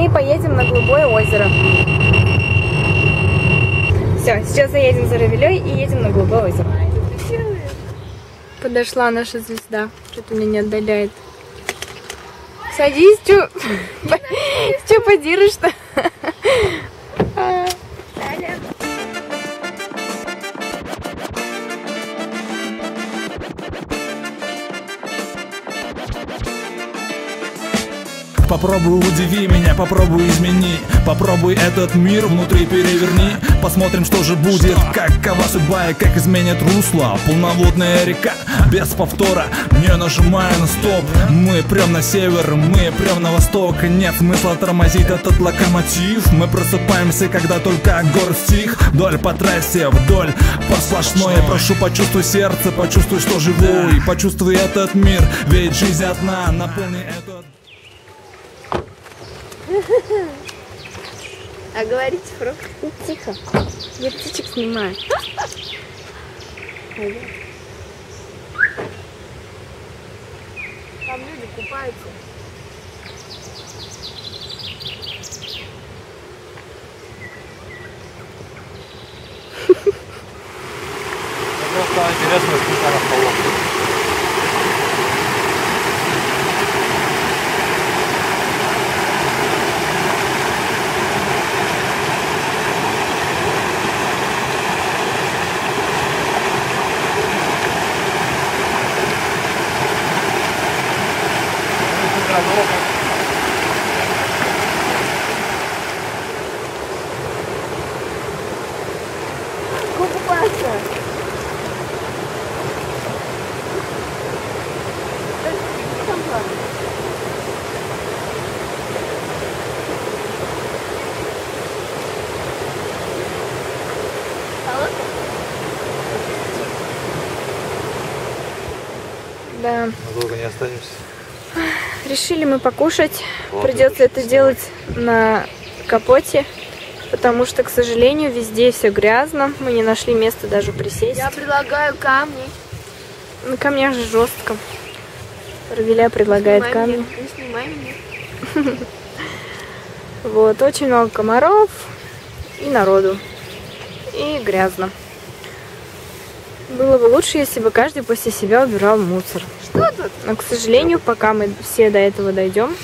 мы поедем на Голубое озеро. Все, сейчас заедем за Равилей и едем на Голубое озеро. Подошла наша звезда. Что-то меня не отдаляет. Садись, чё подиришь-то? Попробуй удиви меня, попробуй измени. Попробуй этот мир внутри переверни. Посмотрим, что же будет, какова судьба и как изменит русло. Полноводная река, без повтора, не нажимая на стоп. Мы прям на север, мы прям на восток. Нет смысла тормозить этот локомотив. Мы просыпаемся, когда только город стих. Вдоль по трассе, вдоль по сплошной. Прошу, почувствуй сердце, почувствуй, что живой. Почувствуй этот мир, ведь жизнь одна. Наполни этот... А говорите, Фрок? Тихо. Я птичек снимаю. Там люди купаются. Мне стало интересно, сколько она полов. Купаться. Да. Долго не останемся. Решили мы покушать. Придется это делать на капоте, потому что, к сожалению, везде все грязно. Мы не нашли места даже присесть. Я предлагаю камни. На камнях же жестко. Равиля предлагает камни. Не снимай меня. Вот, очень много комаров и народу. И грязно. Было бы лучше, если бы каждый после себя убирал мусор. Что тут? Но, к сожалению, пока мы все до этого дойдем,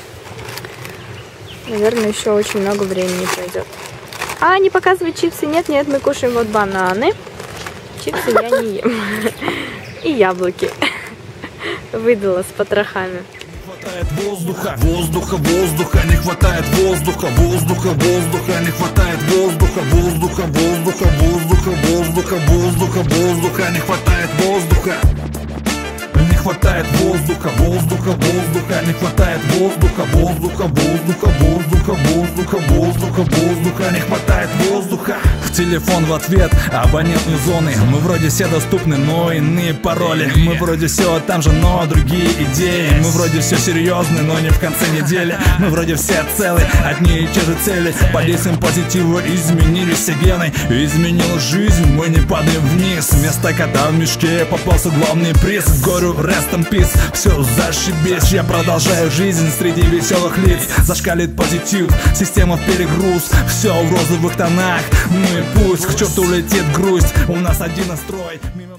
наверное, еще очень много времени пройдет. А, не показывай чипсы. Нет, нет, мы кушаем вот бананы. Чипсы я не ем. И яблоки. Выдала с потрохами. Хватает воздуха, воздуха, воздуха, не хватает воздуха, воздуха, воздуха, не хватает воздуха, воздуха, воздуха, воздуха, воздуха, воздуха, воздуха, не хватает воздуха. Не хватает воздуха, воздуха, воздуха, не хватает воздуха, воздуха, воздуха, воздуха, воздуха, воздуха, воздуха, не хватает воздуха. В телефон в ответ абонентные зоны. Мы вроде все доступны, но иные пароли. Мы вроде все там же, но другие идеи. Мы вроде все серьезны, но не в конце недели. Мы вроде все целы, одни и те же цели. Под действием позитива изменились все гены. Изменилась жизнь, мы не падаем вниз. Вместо кота в мешке попался главный приз. Горю rest in peace, все зашибись. Я продолжаю жизнь среди веселых лиц. Зашкалит позитив, система в перегруз. Все в розовых тонах, ну и пусть к черту летит грусть. У нас один настрой.